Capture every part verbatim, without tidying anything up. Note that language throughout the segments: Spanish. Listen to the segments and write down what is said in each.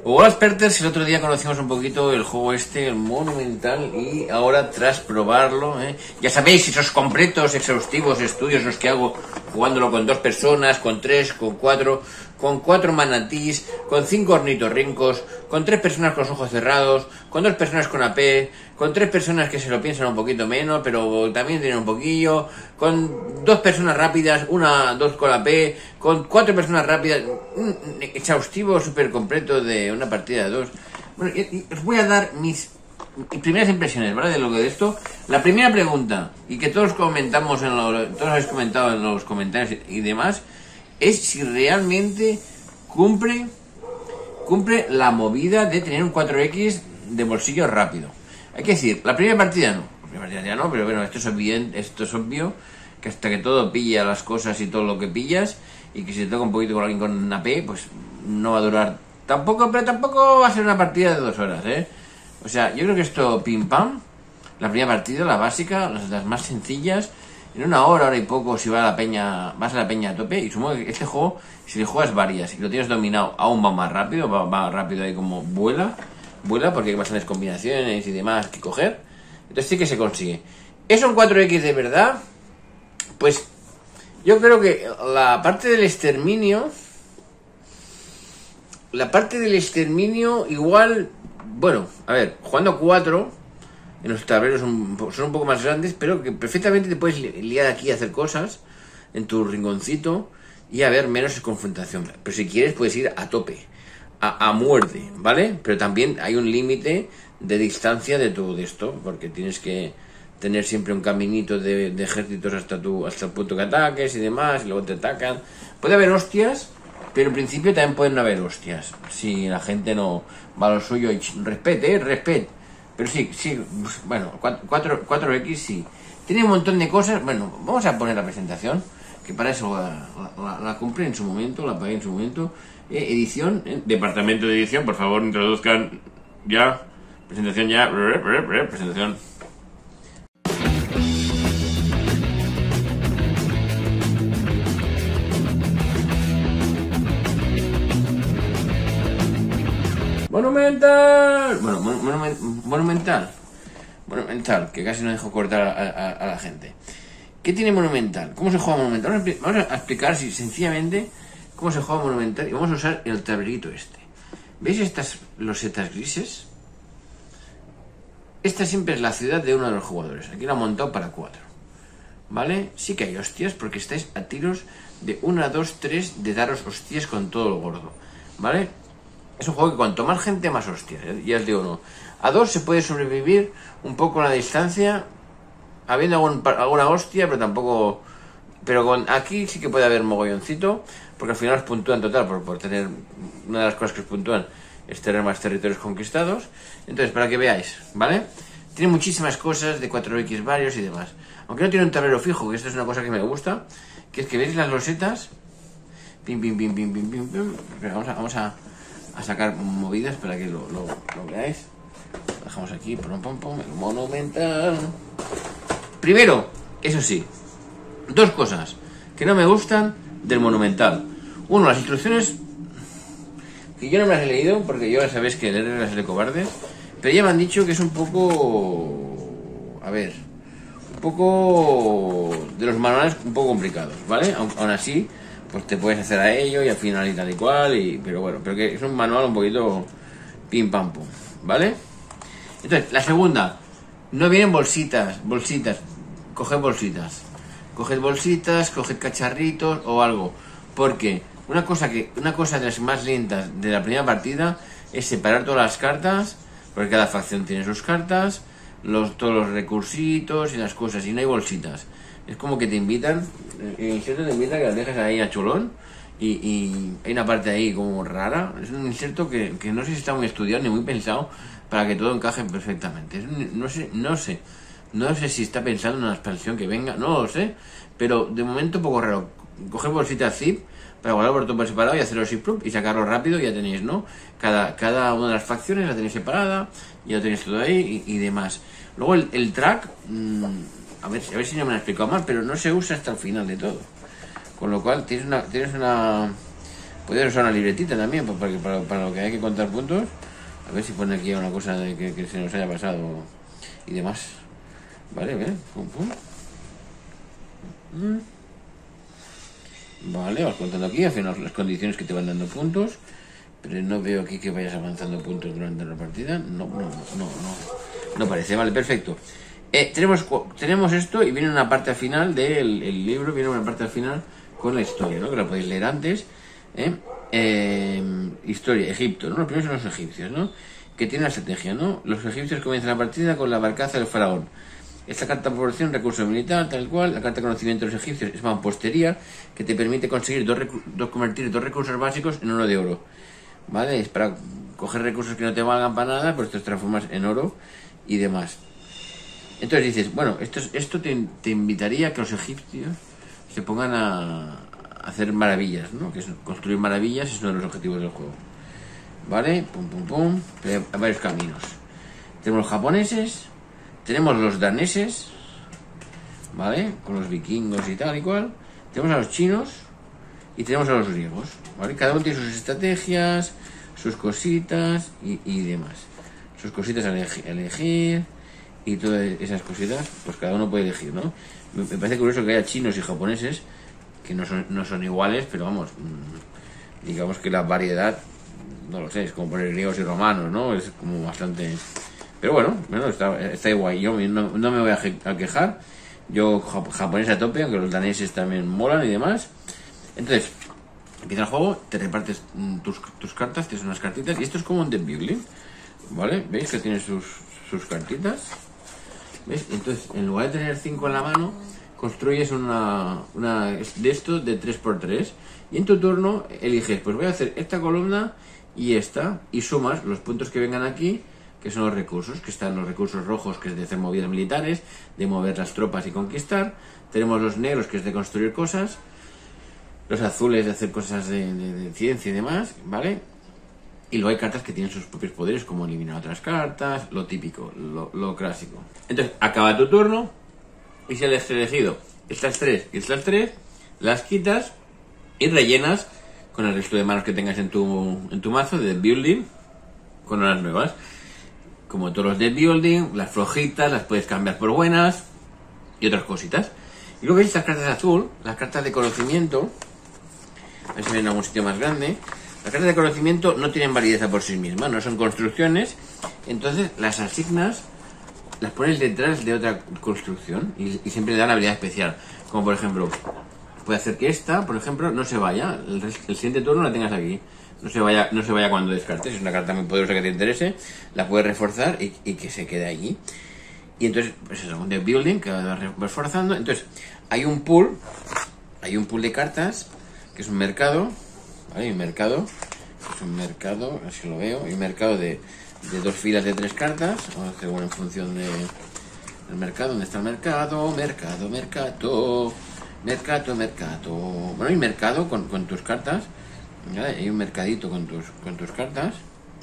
Hola expertos, el otro día conocimos un poquito el juego este, el Monumental, y ahora tras probarlo, ¿eh? Ya sabéis, esos completos, exhaustivos estudios los que hago jugándolo con dos personas, con tres, con cuatro, con cuatro manatís, con cinco ornitorrincos, con tres personas con los ojos cerrados, con dos personas con A P, con tres personas que se lo piensan un poquito menos, pero también tienen un poquillo, con dos personas rápidas, una, dos con A P, con cuatro personas rápidas, un exhaustivo súper completo de una partida de dos. Bueno, y, y os voy a dar mis primeras impresiones, ¿vale? De lo que de esto. La primera pregunta, y que todos comentamos en los, todos habéis comentado en los comentarios y demás, es si realmente cumple cumple la movida de tener un cuatro equis de bolsillo rápido. Hay que decir, la primera partida no, la primera partida ya no, pero bueno, esto es obvio, esto es obvio que hasta que todo pilla las cosas y todo lo que pillas, y que si te toca un poquito con alguien con A P, pues no va a durar tampoco, pero tampoco va a ser una partida de dos horas, ¿eh? O sea, yo creo que esto pim pam, la primera partida, la básica, las, las más sencillas, en una hora, hora y poco, si va a la peña, vas a la peña a tope. Y supongo que este juego, si le juegas varias y lo tienes dominado, aún va más rápido, va, va rápido ahí como vuela, vuela, porque hay bastantes combinaciones y demás que coger. Entonces sí que se consigue. ¿Es un cuatro equis de verdad? Pues yo creo que la parte del exterminio, la parte del exterminio igual, bueno, a ver, jugando cuatro, en los tableros son, son un poco más grandes, pero que perfectamente te puedes liar aquí a hacer cosas en tu rinconcito y haber menos confrontación. Pero si quieres puedes ir a tope, a, a muerte, ¿vale? Pero también hay un límite de distancia de todo esto, porque tienes que tener siempre un caminito de, de ejércitos hasta tu hasta el punto que ataques y demás, y luego te atacan. Puede haber hostias, pero en principio también pueden no haber hostias, si la gente no va a lo suyo y respete, ¿eh? Respete. Pero sí, sí, bueno, cuatro equis sí. Tiene un montón de cosas. Bueno, vamos a poner la presentación, que para eso la, la, la compré en su momento, la pagué en su momento. Eh, edición, eh, departamento de edición, por favor, introduzcan ya. Presentación ya, presentación. Monumental, bueno, monument, monumental, monumental, que casi no dejo cortar a, a, a la gente. ¿Qué tiene Monumental? ¿Cómo se juega Monumental? Vamos a explicar si, sencillamente cómo se juega Monumental, y vamos a usar el tablerito este. ¿Veis estas losetas grises? Esta siempre es la ciudad de uno de los jugadores. Aquí la han montado para cuatro, ¿vale? Sí que hay hostias, porque estáis a tiros de una, dos, tres de daros hostias con todo lo gordo, ¿vale? Es un juego que cuanto más gente, más hostias, ¿eh? Ya os digo, no. A dos se puede sobrevivir un poco a la distancia, habiendo algún, alguna hostia, pero tampoco... Pero con aquí sí que puede haber mogolloncito, porque al final os puntúan total, por, por tener... Una de las cosas que os puntúan es tener más territorios conquistados. Entonces, para que veáis, ¿vale? Tiene muchísimas cosas de cuatro equis varios y demás. Aunque no tiene un tablero fijo, que esto es una cosa que me gusta, que es que veis las losetas... Pim, pim, pim, pim, pim, pim, pim. Pero vamos a... Vamos a a sacar movidas para que lo, lo, lo veáis. Lo dejamos aquí, pom, pom, pom, el Monumental. Primero, eso sí, dos cosas que no me gustan del Monumental. Uno, las instrucciones, que yo no me las he leído, porque yo ya sabéis que leer las de cobardes, pero ya me han dicho que es un poco, a ver, un poco de los manuales un poco complicados, ¿vale? Aun, aún así, pues te puedes hacer a ello y al final y tal y cual, y, pero bueno, pero que es un manual un poquito pim pam pum, ¿vale? Entonces, la segunda, no vienen bolsitas, bolsitas, coged bolsitas, coged bolsitas, coged cacharritos o algo, porque una cosa que, una cosa de las más lentas de la primera partida es separar todas las cartas, porque cada facción tiene sus cartas, los, todos los recursitos y las cosas, y no hay bolsitas. Es como que te invitan, el inserto te invita a que las dejes ahí a cholón, y, y hay una parte ahí como rara. Es un inserto que, que no sé si está muy estudiado ni muy pensado para que todo encaje perfectamente. Es un, no sé, no sé, no sé si está pensando en una expansión que venga, no lo sé, pero de momento un poco raro. Coger bolsitas zip para guardarlo por todo por separado y hacerlo zip y sacarlo rápido, ya tenéis, ¿no? Cada, cada una de las facciones la tenéis separada, ya tenéis todo ahí y, y demás. Luego el, el track... Mmm, A ver, a ver si no me lo he explicado mal, pero no se usa hasta el final de todo. Con lo cual tienes una, tienes una, Podrías usar una libretita también para, para, para lo que hay que contar puntos. A ver si pone aquí una cosa de que, que se nos haya pasado y demás. Vale, ¿ves? Pum, pum. Vale, vas contando aquí, al final las condiciones que te van dando puntos. Pero no veo aquí que vayas avanzando puntos durante la partida. No, no, no, no. No parece, vale, perfecto. Eh, tenemos, tenemos esto y viene una parte al final del el libro, viene una parte al final con la historia, ¿no? Que la podéis leer antes. ¿eh? Eh, historia, Egipto, ¿no? Los primeros son los egipcios, ¿no? Que tiene la estrategia, ¿no? Los egipcios comienzan la partida con la barcaza del faraón. Esta carta proporciona un recurso militar, tal cual. La carta de conocimiento de los egipcios es mampostería, que te permite conseguir dos, dos convertir dos recursos básicos en uno de oro. ¿Vale? Es para coger recursos que no te valgan para nada, pues te transformas en oro y demás. Entonces dices, bueno, esto, esto te, te invitaría a que los egipcios se pongan a hacer maravillas, ¿no? Que es construir maravillas, es uno de los objetivos del juego. ¿Vale? Pum, pum, pum. Hay varios caminos. Tenemos los japoneses, tenemos los daneses, ¿vale? Con los vikingos y tal y cual. Tenemos a los chinos y tenemos a los griegos, ¿vale? Cada uno tiene sus estrategias, sus cositas y, y demás. Sus cositas a elegir, elegir y todas esas cositas, pues cada uno puede elegir, ¿no? Me, me parece curioso que haya chinos y japoneses que no son, no son iguales, pero vamos, mmm, digamos que la variedad, no lo sé, es como poner griegos y romanos, ¿no? Es como bastante... Pero bueno, bueno está, está igual. Yo no, no me voy a, a quejar. Yo japonés a tope, aunque los daneses también molan y demás. Entonces, empieza el juego, te repartes tus, tus cartas, tienes unas cartitas, y esto es como un deck building, ¿vale? ¿Veis que tiene sus, sus cartitas? ¿Veis? Entonces, en lugar de tener cinco en la mano, construyes una, una de esto de tres por tres, y en tu turno eliges, pues voy a hacer esta columna y esta, y sumas los puntos que vengan aquí, que son los recursos, que están los recursos rojos, que es de hacer movidas militares, de mover las tropas y conquistar. Tenemos los negros, que es de construir cosas. Los azules de hacer cosas de, de, de ciencia y demás, ¿vale? Y luego hay cartas que tienen sus propios poderes, como eliminar otras cartas, lo típico, lo, lo clásico. Entonces, acaba tu turno, y si has elegido estas tres y estas tres, las quitas y rellenas con el resto de manos que tengas en tu, en tu mazo de building, con unas nuevas. Como todos los de building, las flojitas las puedes cambiar por buenas y otras cositas. Y luego veis estas cartas de azul, las cartas de conocimiento. A ver si ven en algún sitio más grande. Las cartas de conocimiento no tienen validez por sí mismas, no son construcciones. Entonces las asignas, las pones detrás de otra construcción y, y siempre le dan habilidad especial. Como por ejemplo, puede hacer que esta, por ejemplo, no se vaya. El, el siguiente turno la tengas aquí. No se vaya, no se vaya cuando descartes. Es una carta muy poderosa que te interese. La puedes reforzar y, y que se quede allí. Y entonces, pues es un deck building que va reforzando. Entonces, hay un pool, hay un pool de cartas, que es un mercado, ¿vale? Hay un mercado, es un mercado, así lo veo, hay un mercado de, de dos filas de tres cartas. Vamos a hacer bueno en función de, del mercado. ¿Dónde está el mercado? Mercado, mercado, mercado, mercado. Bueno, hay mercado con, con tus cartas, ¿vale? Hay un mercadito con tus, con tus cartas.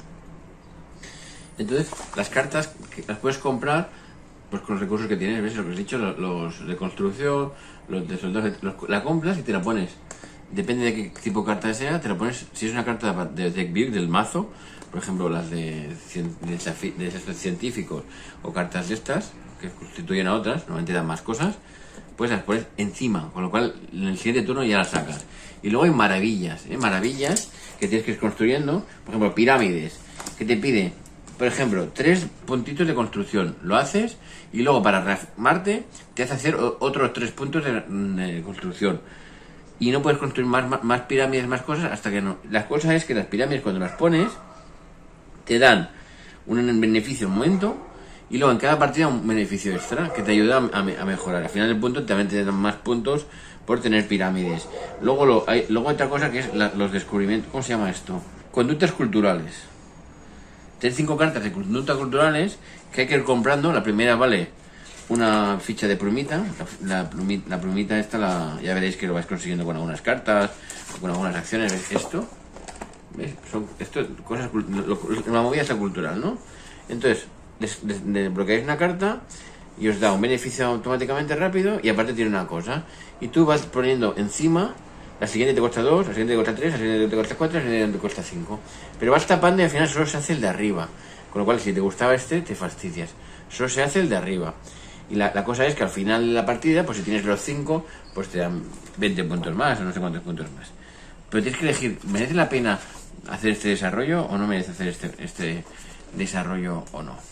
Entonces, las cartas las puedes comprar pues con los recursos que tienes, ¿ves? Lo que os he dicho, los, los de construcción, los de soldados, los, la compras y te la pones. Depende de qué tipo de carta sea, te la pones. Si es una carta de deck build, del mazo, por ejemplo, las de, de, de estos científicos o cartas de estas, que constituyen a otras, normalmente dan más cosas, pues las pones encima, con lo cual en el siguiente turno ya las sacas. Y luego hay maravillas, ¿eh? Maravillas que tienes que ir construyendo, por ejemplo, pirámides, que te pide, por ejemplo, tres puntitos de construcción, lo haces y luego para rearmarte te hace hacer otros tres puntos de, de construcción. Y no puedes construir más, más, más pirámides, más cosas, hasta que no. La cosa es que las pirámides, cuando las pones, te dan un beneficio un momento y luego en cada partida un beneficio extra que te ayuda a, a mejorar. Al final del punto también te dan más puntos por tener pirámides. Luego, lo, hay, luego hay otra cosa que es la, los descubrimientos. ¿Cómo se llama esto? Conductas culturales. Tienes cinco cartas de conductas culturales que hay que ir comprando. La primera vale una ficha de plumita. La, la, plumita, la plumita esta la, ya veréis que lo vais consiguiendo con algunas cartas, con algunas acciones. ¿Ves esto? ¿Ves? Son esto, cosas, la movida está cultural, ¿no? Entonces, desbloqueáis una carta y os da un beneficio automáticamente rápido y aparte tiene una cosa. Y tú vas poniendo encima la siguiente te cuesta dos, la siguiente te cuesta tres, la siguiente te cuesta cuatro, la siguiente te cuesta cinco. Pero vas tapando y al final solo se hace el de arriba. Con lo cual, si te gustaba este, te fastidias. Solo se hace el de arriba. Y la, la cosa es que al final de la partida, pues si tienes los cinco, pues te dan veinte puntos más o no sé cuántos puntos más. Pero tienes que elegir, ¿merece la pena hacer este desarrollo o no merece hacer este, este desarrollo o no?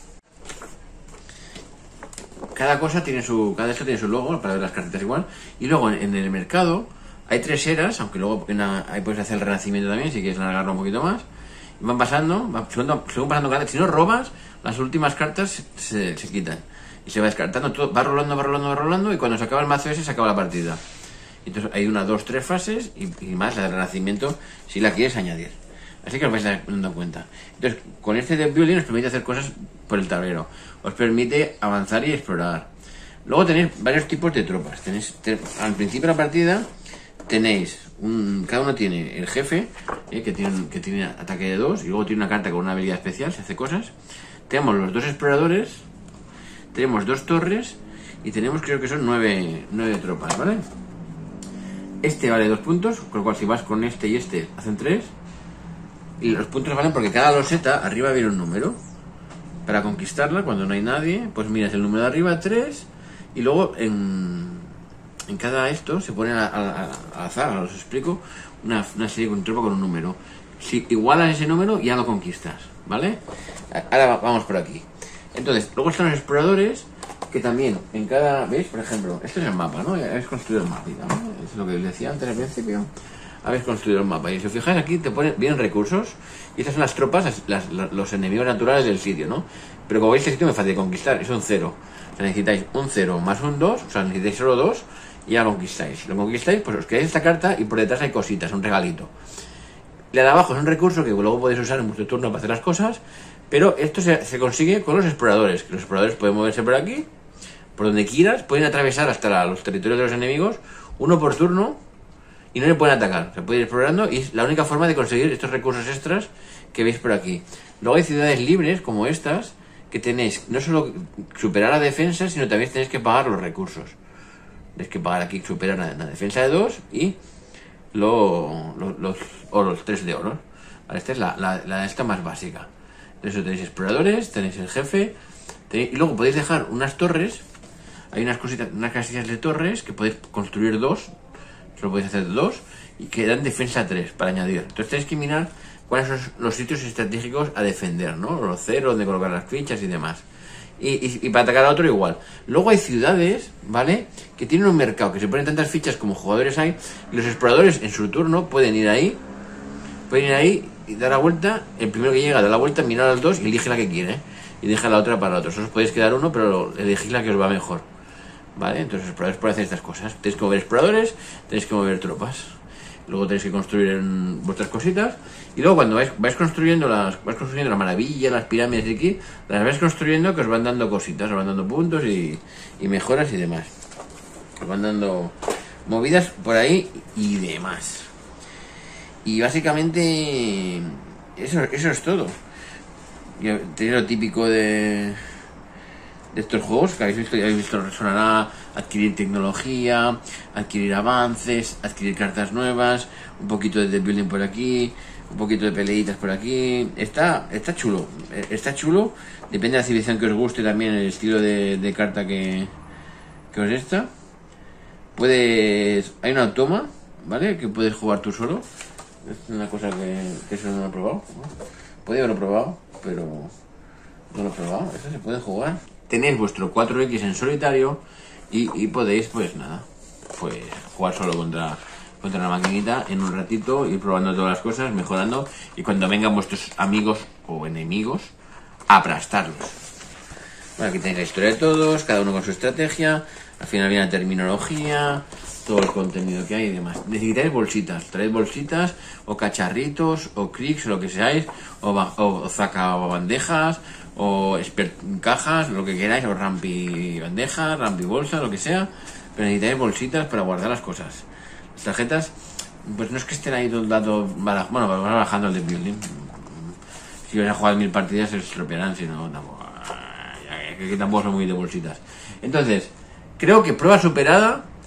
Cada cosa tiene su, cada esto tiene su logo para ver las cartitas igual. Y luego en, en el mercado hay tres eras, aunque luego una, ahí puedes hacer el renacimiento también si quieres alargarlo un poquito más. Y van pasando, van, según, según pasando cartas. Si no robas, las últimas cartas se, se quitan. Y se va descartando, todo, va rolando, va rolando, va rolando. Y cuando se acaba el mazo ese, se acaba la partida. Entonces hay una, dos, tres fases y, y más la del renacimiento si la quieres añadir. Así que os vais dando cuenta. Entonces, con este deck building os permite hacer cosas por el tablero. Os permite avanzar y explorar. Luego tenéis varios tipos de tropas. Tenéis, te, al principio de la partida tenéis, un, cada uno tiene el jefe, eh, que, tiene, que tiene ataque de dos, y luego tiene una carta con una habilidad especial, se hace cosas. Tenemos los dos exploradores, tenemos dos torres, y tenemos creo que son nueve, nueve tropas, ¿vale? Este vale dos puntos, con lo cual si vas con este y este, hacen tres. Y los puntos valen porque cada loseta arriba viene un número. Para conquistarla, cuando no hay nadie, pues miras el número de arriba, tres, y luego en, en cada esto se pone a, a, a azar, os explico, una, una serie con tropa con un número. Si igualas ese número, ya lo conquistas, ¿vale? Ahora vamos por aquí. Entonces, luego están los exploradores, que también en cada, ¿veis? Por ejemplo, este es el mapa, ¿no? Ya habéis construido el mapa, ¿no? Es lo que les decía antes al principio. Habéis construido el mapa y si os fijáis aquí te ponen bien recursos y estas son las tropas, las, las, los enemigos naturales del sitio, ¿no? Pero como veis este sitio me fácil de conquistar, es un cero. O sea, necesitáis un cero más un dos, o sea, necesitáis solo dos y ya lo conquistáis. Si lo conquistáis, pues os quedáis esta carta y por detrás hay cositas, un regalito. La de abajo es un recurso que luego podéis usar en vuestro turno para hacer las cosas, pero esto se, se consigue con los exploradores, que los exploradores pueden moverse por aquí, por donde quieras, pueden atravesar hasta la, los territorios de los enemigos, uno por turno, y no le pueden atacar, se puede ir explorando y es la única forma de conseguir estos recursos extras que veis por aquí. Luego hay ciudades libres como estas que tenéis no solo superar la defensa, sino también tenéis que pagar los recursos. Tenéis que pagar aquí superar la, la defensa de dos y lo, lo, los oros, tres de oro. Vale, esta es la, la, la esta más básica. Entonces tenéis exploradores, tenéis el jefe, tenéis, y luego podéis dejar unas torres. Hay unas cositas, unas casillas de torres que podéis construir dos. Solo podéis hacer dos y que dan defensa tres para añadir. Entonces tenéis que mirar cuáles son los sitios estratégicos a defender, ¿no? Los ceros, donde colocar las fichas y demás. Y, y, y para atacar a otro igual. Luego hay ciudades, ¿vale? Que tienen un mercado, que se ponen tantas fichas como jugadores hay. Y los exploradores en su turno pueden ir ahí, pueden ir ahí y dar la vuelta. El primero que llega da la vuelta, mirar a los dos y elige la que quiere. Y deja la otra para otros. Os podéis quedar uno, pero elegid la que os va mejor. ¿Vale? Entonces los exploradores pueden hacer estas cosas. Tenéis que mover exploradores, tenéis que mover tropas. Luego tenéis que construir en vuestras cositas. Y luego cuando vais, vais construyendo las vais construyendo la maravilla, las pirámides de aquí, las vais construyendo que os van dando cositas, os van dando puntos y, y mejoras y demás. Os van dando movidas por ahí y demás. Y básicamente eso, eso es todo. Tenéis lo típico de... de estos juegos que habéis visto, ya habéis visto, sonará adquirir tecnología, adquirir avances, adquirir cartas nuevas, un poquito de deck building por aquí, un poquito de peleitas por aquí. Está, está chulo, está chulo, depende de la civilización que os guste también el estilo de, de carta que, que os está. Puedes, hay una automa, ¿vale? Que puedes jugar tú solo. Es una cosa que, que eso no lo he probado, ¿no? Podría haberlo probado, pero no lo he probado, eso se puede jugar. Tenéis vuestro cuatro equis en solitario y, y podéis, pues nada, pues jugar solo contra, contra la maquinita en un ratito, ir probando todas las cosas, mejorando y cuando vengan vuestros amigos o enemigos, aplastarlos. Bueno, aquí tenéis la historia de todos, cada uno con su estrategia, al final viene la terminología, todo el contenido que hay y demás. Necesitáis bolsitas, traéis bolsitas o cacharritos o cricks o lo que seáis, o, o, o zaca o bandejas, o expert cajas, lo que queráis, o rampi bandeja, rampi bolsa, lo que sea, pero necesitáis bolsitas para guardar las cosas. Las tarjetas, pues no es que estén ahí todo el dato, bueno, van bajando el de building. Si vais a jugar mil partidas se estropearán, si no, tampoco, que tampoco son muy de bolsitas. Entonces, creo que prueba superada,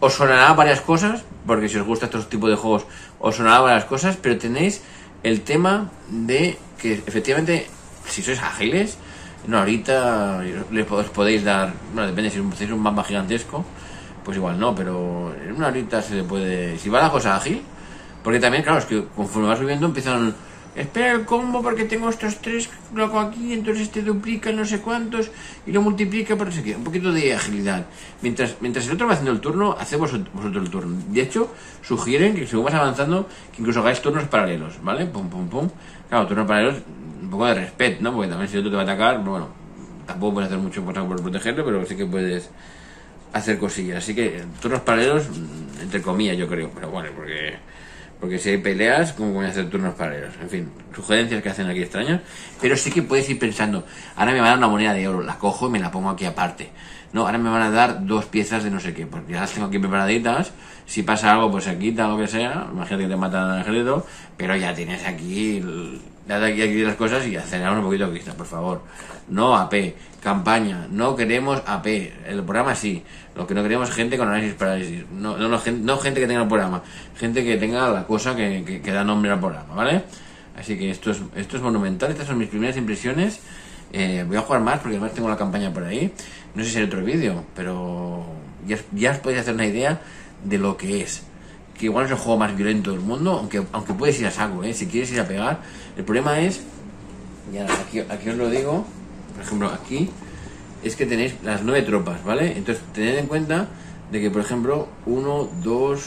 os sonará varias cosas, porque si os gusta estos tipos de juegos, os sonará varias cosas, pero tenéis el tema de que efectivamente, si sois ágiles, no, ahorita les os podéis dar, bueno, depende si hacéis un mapa gigantesco, pues igual no, pero en una horita se le puede, si va la cosa ágil, porque también, claro, es que conforme vas subiendo empiezan, espera el combo porque tengo estos tres loco aquí, entonces este duplica no sé cuántos y lo multiplica por no sé qué, un poquito de agilidad. Mientras mientras el otro va haciendo el turno, hacemos vosotros el turno. De hecho, sugieren que según vas avanzando, que incluso hagáis turnos paralelos, ¿vale? Pum, pum, pum. Claro, turnos paralelos, un poco de respeto, ¿no? Porque también si el otro te va a atacar, bueno, tampoco puedes hacer mucho por protegerlo, pero sí que puedes hacer cosillas. Así que turnos paralelos, entre comillas, yo creo, pero bueno, porque... Porque si hay peleas, ¿cómo voy a hacer turnos paralelos? En fin, sugerencias que hacen aquí extrañas. Pero sí que puedes ir pensando, ahora me van a dar una moneda de oro, la cojo y me la pongo aquí aparte. No, ahora me van a dar dos piezas de no sé qué, porque ya las tengo aquí preparaditas. Si pasa algo, pues se quita o lo que sea. Imagínate que te matan al ejército, pero ya tienes aquí, ya aquí, aquí las cosas y acelerar un poquito vista, por favor. No A P, campaña, no queremos A P. El programa sí. Lo que no queremos es gente con análisis parálisis. No, no, no, gente, no gente que tenga el programa. Gente que tenga la cosa que, que, que da nombre al programa, ¿vale? Así que esto es, esto es monumental. Estas son mis primeras impresiones. Eh, voy a jugar más porque además tengo la campaña por ahí. No sé si hay otro vídeo, pero ya, ya os podéis hacer una idea de lo que es. Que igual no es el juego más violento del mundo, aunque, aunque puedes ir a saco, ¿eh? Si quieres ir a pegar. El problema es, ya aquí, aquí os lo digo, por ejemplo, aquí... es que tenéis las nueve tropas, ¿vale? Entonces, tened en cuenta de que, por ejemplo, uno, dos...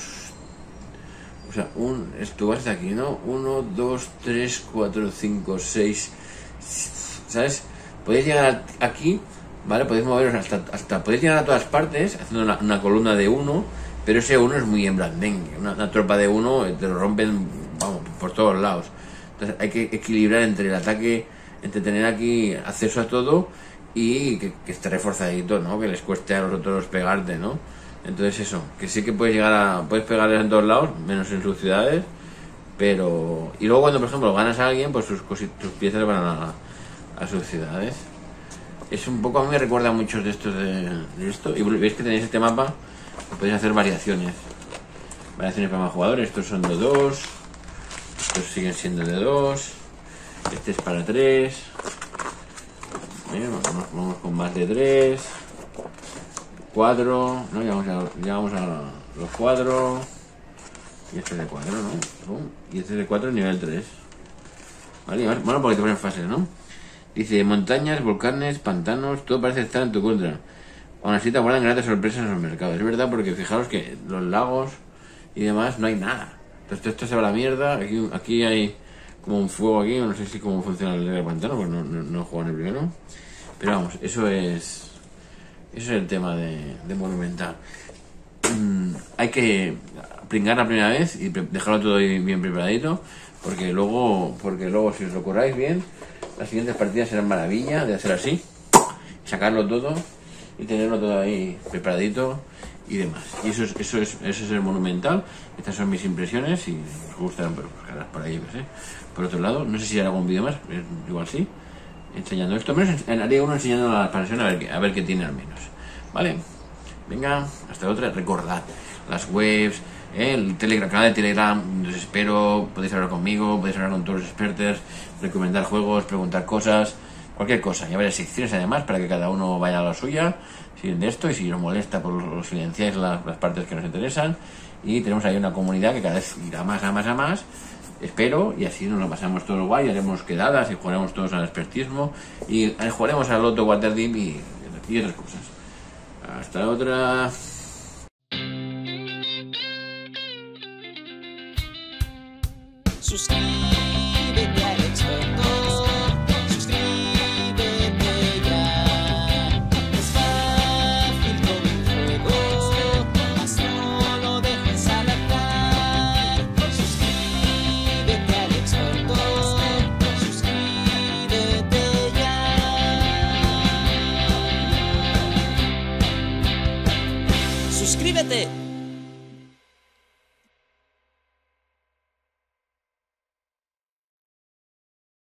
O sea, un... Esto va hasta aquí, ¿no? uno, dos, tres, cuatro, cinco, seis... ¿Sabes? Podéis llegar aquí, ¿vale? Podéis moveros hasta... hasta podéis llegar a todas partes haciendo una, una columna de uno, pero ese uno es muy emblandengue. Una, una tropa de uno te lo rompen, vamos, por todos lados. Entonces, hay que equilibrar entre el ataque, entre tener aquí acceso a todo... y que, que esté reforzadito, ¿no? Que les cueste a los otros pegarte, ¿no? Entonces eso, que sí que puedes llegar a... puedes pegarles en todos lados, menos en sus ciudades, pero... Y luego cuando, por ejemplo, ganas a alguien, pues sus, sus piezas van a, a sus ciudades. Es un poco... a mí me recuerda a muchos de estos de, de esto. Y veis que tenéis este mapa, que podéis hacer variaciones. Variaciones para más jugadores. Estos son de dos. Estos siguen siendo de dos. Este es para tres. Bien, vamos, vamos con más de tres, cuatro, ¿no? Ya vamos a, ya vamos a los cuatro, y este de cuatro, ¿no? Y este de cuatro nivel tres. Vale, bueno, porque te ponen fases, ¿no? Dice, montañas, volcanes, pantanos, todo parece estar en tu contra. Aún así te aguardan grandes sorpresas en los mercados. Es verdad, porque fijaros que los lagos y demás no hay nada. Entonces esto se va a la mierda, aquí, aquí hay... como un fuego aquí, no sé si cómo funciona el del pantano, pues no, no, no he jugado en el primero. Pero vamos, eso es eso es el tema de, de Monumental. Mm, hay que pringar la primera vez y dejarlo todo bien preparadito, porque luego, porque luego si os lo curáis bien, las siguientes partidas serán maravilla de hacer así, sacarlo todo y tenerlo todo ahí preparadito y demás. Y eso es, eso es, eso es el Monumental. Estas son mis impresiones. Si os gustan, pues buscarlas por ahí, pues, ¿eh? Por otro lado, no sé si hará algún vídeo más, igual sí, enseñando esto. Menos haría uno enseñando la expansión a ver qué, a ver qué tiene al menos. Vale, venga, hasta otra. Recordad las webs, ¿eh? El Telegram, canal de Telegram, os espero. Podéis hablar conmigo, podéis hablar con todos los expertos, recomendar juegos, preguntar cosas, cualquier cosa. Y hay varias secciones además para que cada uno vaya a la suya. Si de esto, y si os molesta, pues os silenciáis las, las partes que nos interesan. Y tenemos ahí una comunidad que cada vez irá más a más a más. Espero, y así nos lo pasamos todo guay, haremos quedadas y jugaremos todos al expertismo y jugaremos al Loto Waterdeep y, y otras cosas. Hasta otra. Suscríbete al experto, suscríbete ya. Es fácil como un juego, mas no lo dejes al azar. Suscríbete al experto, suscríbete ya. Suscríbete.